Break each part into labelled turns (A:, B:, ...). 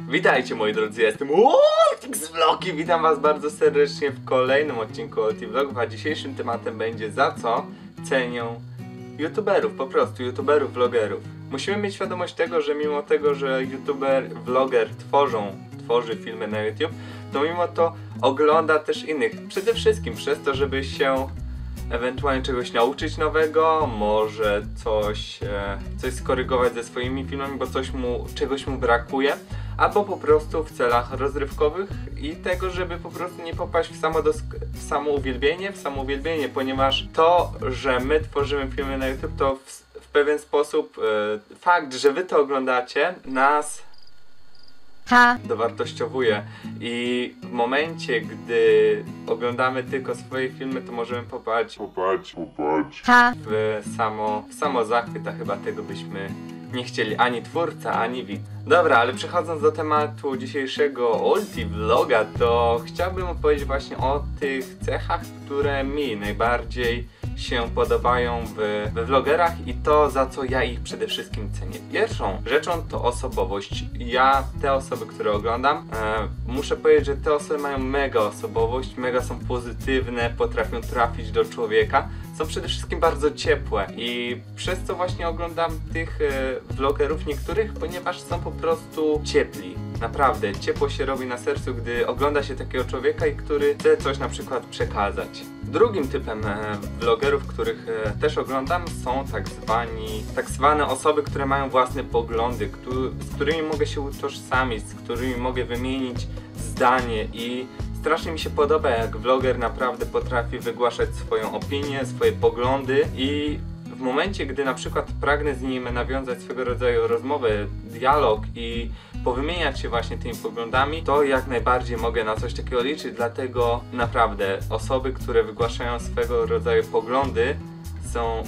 A: Witajcie moi drodzy, ja jestem z Vlogi. Witam was bardzo serdecznie w kolejnym odcinku Vlogów, a dzisiejszym tematem będzie za co cenią youtuberów, po prostu youtuberów, vlogerów. Musimy mieć świadomość tego, że mimo tego, że youtuber, vloger tworzy filmy na YouTube, to mimo to ogląda też innych. Przede wszystkim przez to, żeby się ewentualnie czegoś nauczyć nowego, może coś skorygować ze swoimi filmami, bo czegoś mu brakuje, albo po prostu w celach rozrywkowych i tego, żeby po prostu nie popaść w samouwielbienie, ponieważ to, że my tworzymy filmy na YouTube, to w pewien sposób fakt, że wy to oglądacie, nas dowartościowuje i w momencie, gdy oglądamy tylko swoje filmy, to możemy popaść w samo zachwyt, a chyba tego byśmy nie chcieli ani twórca, ani widz. Dobra, ale przechodząc do tematu dzisiejszego Vloga, to chciałbym opowiedzieć właśnie o tych cechach, które mi najbardziej się podobają we vlogerach i to, za co ja ich przede wszystkim cenię. Pierwszą rzeczą to osobowość. Ja te osoby, które oglądam, muszę powiedzieć, że te osoby mają mega osobowość, mega są pozytywne, potrafią trafić do człowieka, są przede wszystkim bardzo ciepłe i przez to właśnie oglądam tych vlogerów niektórych, ponieważ są po prostu ciepli. Naprawdę, ciepło się robi na sercu, gdy ogląda się takiego człowieka i który chce coś na przykład przekazać. Drugim typem vlogerów, których też oglądam, są tak zwane osoby, które mają własne poglądy, z którymi mogę się utożsamić, z którymi mogę wymienić zdanie i strasznie mi się podoba, jak vloger naprawdę potrafi wygłaszać swoją opinię, swoje poglądy i w momencie, gdy na przykład pragnę z nim nawiązać swego rodzaju rozmowę, dialog i powymieniać się właśnie tymi poglądami, to jak najbardziej mogę na coś takiego liczyć, dlatego naprawdę osoby, które wygłaszają swego rodzaju poglądy, są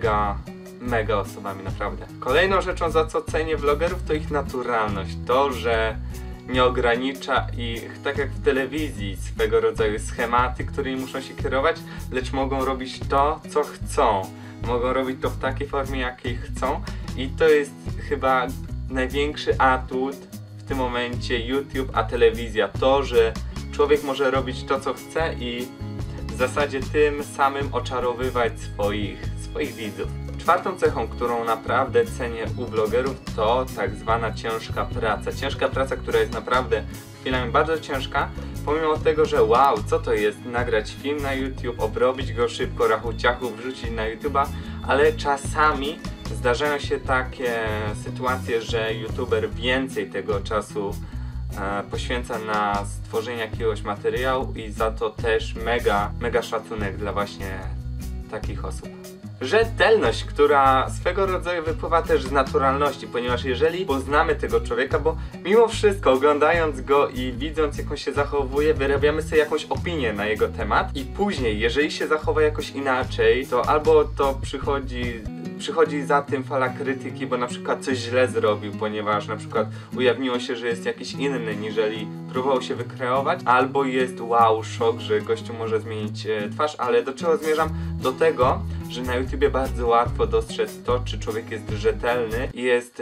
A: mega osobami, naprawdę. Kolejną rzeczą, za co cenię vlogerów, to ich naturalność, to, że nie ogranicza ich, tak jak w telewizji, swego rodzaju schematy, którymi muszą się kierować, lecz mogą robić to, co chcą. Mogą robić to w takiej formie, jakiej chcą i to jest chyba największy atut w tym momencie YouTube, a telewizja. To, że człowiek może robić to, co chce i w zasadzie tym samym oczarowywać swoich widzów. Czwartą cechą, którą naprawdę cenię u vlogerów, to tak zwana ciężka praca. Ciężka praca, która jest naprawdę chwilami bardzo ciężka, pomimo tego, że wow, co to jest nagrać film na YouTube, obrobić go szybko, rachu ciachu, wrzucić na YouTube'a, ale czasami zdarzają się takie sytuacje, że YouTuber więcej tego czasu poświęca na stworzenie jakiegoś materiału i za to też mega szacunek dla właśnie takich osób. Rzetelność, która swego rodzaju wypływa też z naturalności, ponieważ jeżeli poznamy tego człowieka, bo mimo wszystko oglądając go i widząc, jak on się zachowuje, wyrabiamy sobie jakąś opinię na jego temat i później, jeżeli się zachowa jakoś inaczej, to albo to przychodzi za tym fala krytyki, bo na przykład coś źle zrobił, ponieważ na przykład ujawniło się, że jest jakiś inny, niżeli próbował się wykreować, albo jest wow, szok, że gościu może zmienić twarz, ale do czego zmierzam? Do tego, że na YouTubie bardzo łatwo dostrzec to, czy człowiek jest rzetelny i jest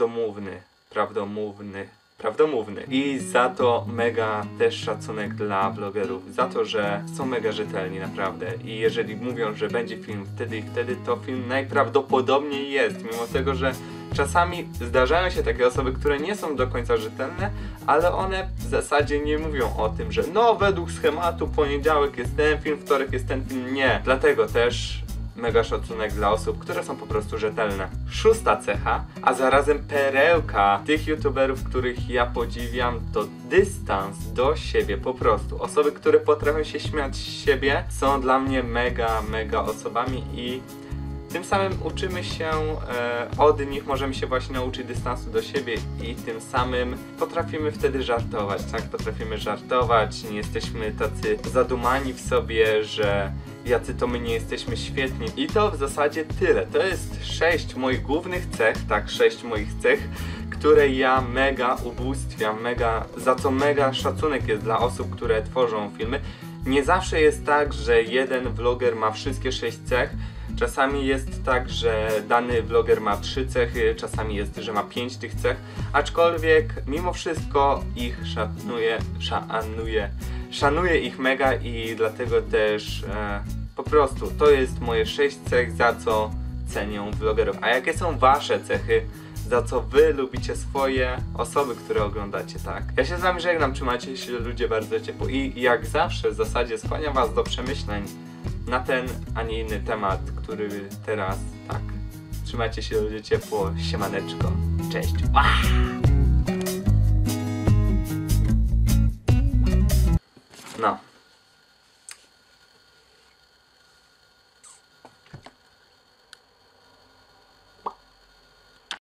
A: prawdomówny. I za to mega też szacunek dla vlogerów, za to, że są mega rzetelni naprawdę i jeżeli mówią, że będzie film wtedy i wtedy, to film najprawdopodobniej jest, mimo tego, że czasami zdarzają się takie osoby, które nie są do końca rzetelne, ale one w zasadzie nie mówią o tym, że no według schematu poniedziałek jest ten film, wtorek jest ten film, nie. Dlatego też mega szacunek dla osób, które są po prostu rzetelne. Szósta cecha, a zarazem perełka tych youtuberów, których ja podziwiam, to dystans do siebie po prostu. Osoby, które potrafią się śmiać z siebie, są dla mnie mega osobami i tym samym uczymy się od nich, możemy się właśnie nauczyć dystansu do siebie i tym samym potrafimy wtedy żartować, tak? Potrafimy żartować, nie jesteśmy tacy zadumani w sobie, że jacy to my nie jesteśmy świetni. I to w zasadzie tyle. To jest 6 moich głównych cech, tak, 6 moich cech, które ja mega ubóstwiam, za co mega szacunek jest dla osób, które tworzą filmy. Nie zawsze jest tak, że jeden vloger ma wszystkie 6 cech. Czasami jest tak, że dany vloger ma 3 cechy, czasami jest, że ma 5 tych cech, aczkolwiek mimo wszystko ich szanuję ich mega i dlatego też po prostu to jest moje 6 cech, za co cenią vlogerów. A jakie są wasze cechy, za co wy lubicie swoje osoby, które oglądacie, tak? Ja się z wami żegnam, trzymajcie się ludzie bardzo ciepło i jak zawsze w zasadzie skłaniam was do przemyśleń na ten, a nie inny temat, który teraz, tak. Trzymajcie się ludzie ciepło, siemaneczko, cześć.